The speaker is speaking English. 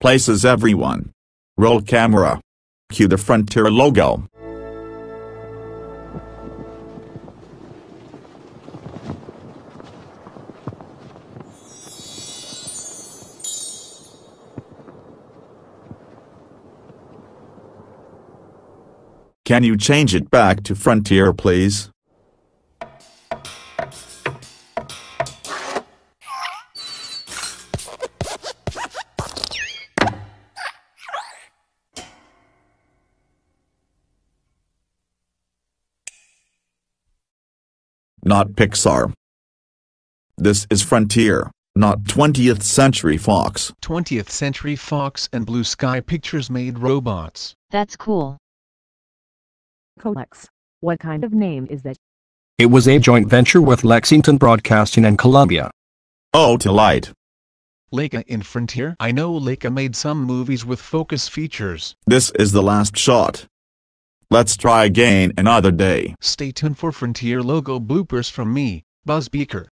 Places everyone. Roll camera. Cue the Frontier logo. Can you change it back to Frontier, please? Not Pixar. This is Frontier, not 20th Century Fox. 20th Century Fox and Blue Sky Pictures made robots. That's cool. Colex. What kind of name is that? It was a joint venture with Lexington Broadcasting and Columbia. Oh, to light. Leica in Frontier. I know Leica made some movies with focus features. This is the last shot. Let's try again another day. Stay tuned for Frontier logo bloopers from me, Buzz Beaker.